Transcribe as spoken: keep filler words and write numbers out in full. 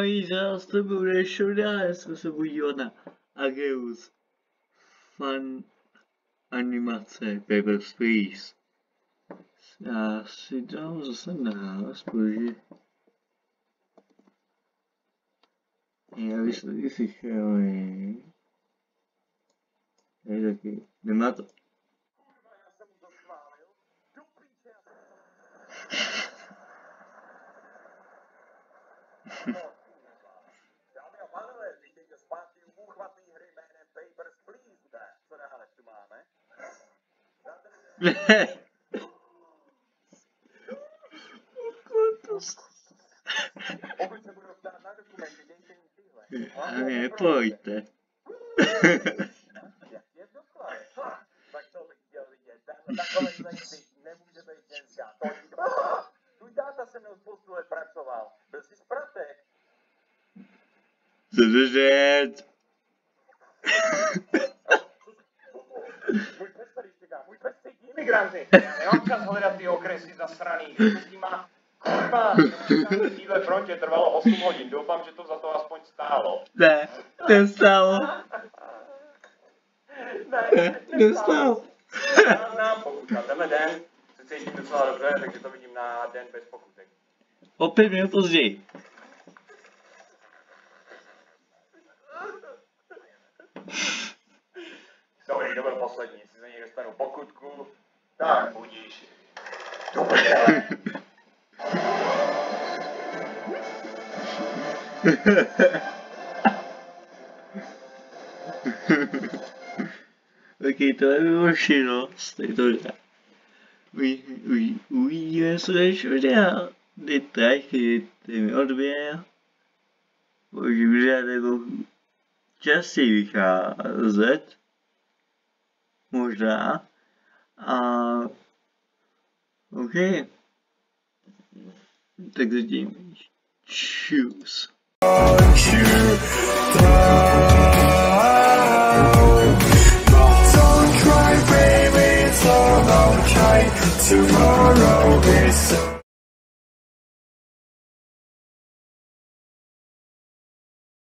mojí zás to bude šodá, jsme se budívat na Ageus Fan animace Papers, Please. Já si dám zase nahlas, protože já bych se taky slyšeli. Je taky, nemá to. Dámy a pánové, vítejte zpátky u úchvatné hry jménem Papers, Please. Co dále tu máme? Pokud se budou ptát na dokumenty, dejte jim tyhle. A nepojďte. Jak je doklad? Tak to bych chtěl vidět. Takové věci nemůže být dneska. Tvůj táta se mnou spoustu let pracoval. Byl jsi zpratek. Zadržet. Můj pes tady štěká, můj pes cítí imigranty. Já nemám čas hledat ty okresy zasraný. S nima, kurva, v téhle frontě trvalo osm hodin. Doufám, že to za to aspoň stálo. Ne, nestálo. Ne, Nestálo. Nám pokutka, tenhle den se cítím docela dobře, takže to vidím na den bez pokutek. O pět minut později. Dobrý, to byl poslední, si za něj dostanu pokutku. Tak, budíš. Do prdele. Taky to je vymožnost, tady to dá. Uvidíme, co je všude. Dejte, dejte mi odběr. Můžu žádat jako častěji vycházet. Možná. A... OK. Tak zatím. Čus.